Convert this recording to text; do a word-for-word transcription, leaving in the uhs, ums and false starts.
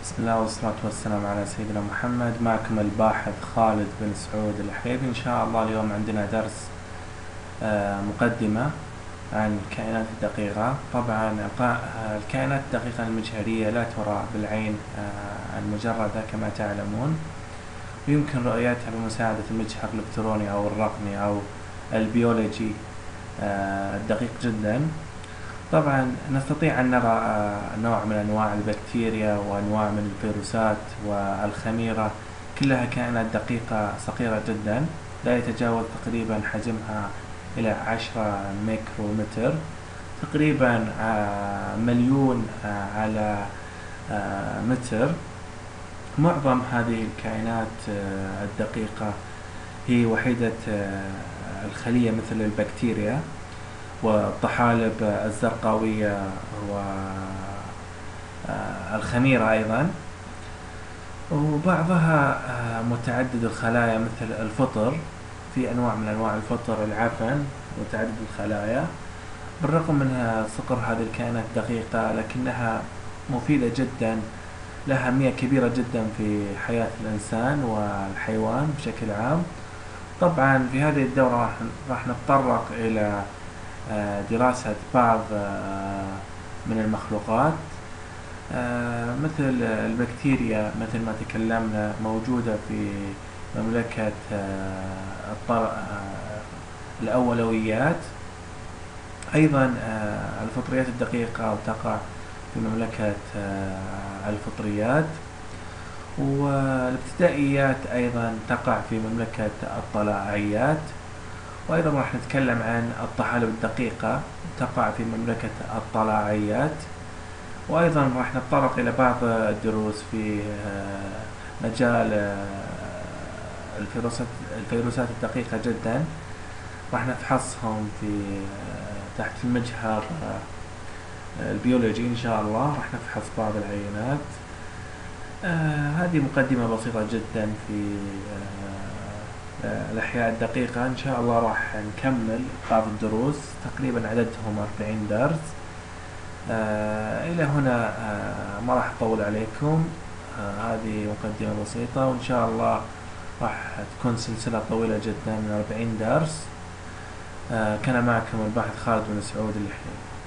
بسم الله والصلاة والسلام على سيدنا محمد. معكم الباحث خالد بن سعود الحريبي. إن شاء الله اليوم عندنا درس آه، مقدمة عن الكائنات الدقيقة. طبعا الكائنات الدقيقة المجهرية لا ترى بالعين آه، المجردة كما تعلمون، ويمكن رؤيتها بمساعدة المجهر الإلكتروني أو الرقمي أو البيولوجي آه، الدقيق جدا. طبعا نستطيع أن نرى نوع من أنواع البكتيريا وأنواع من الفيروسات والخميرة، كلها كائنات دقيقة صغيرة جدا، لا يتجاوز تقريبا حجمها إلى عشرة ميكرومتر، تقريبا مليون على متر. معظم هذه الكائنات الدقيقة هي وحيدة الخلية مثل البكتيريا والطحالب الزرقاوية والخميرة أيضا، وبعضها متعدد الخلايا مثل الفطر. في أنواع من أنواع الفطر العفن متعدد الخلايا. بالرغم من صغر هذه الكائنات الدقيقة لكنها مفيدة جدا، لها أهمية كبيرة جدا في حياة الإنسان والحيوان بشكل عام. طبعا في هذه الدورة راح نتطرق إلى دراسة بعض من المخلوقات مثل البكتيريا، مثل ما تكلمنا موجودة في مملكة الأولويات. أيضا الفطريات الدقيقة تقع في مملكة الفطريات، والابتدائيات أيضا تقع في مملكة الطلاعيات. وأيضا راح نتكلم عن الطحالب الدقيقة تقع في مملكة الطلاعيات. وأيضا راح نتطرق إلى بعض الدروس في مجال الفيروسات الفيروسات الدقيقة جدا، راح نفحصهم في تحت المجهر البيولوجي إن شاء الله. راح نفحص بعض العينات. هذه مقدمة بسيطة جدا في الأحياء الدقيقة. إن شاء الله راح نكمل بعض الدروس، تقريبا عددهم أربعين درس. آه إلى هنا آه ما راح أطول عليكم. آه هذه مقدمة بسيطة، وإن شاء الله راح تكون سلسلة طويلة جدا من أربعين درس. آه كان معكم الباحث خالد بن سعود الحريبي.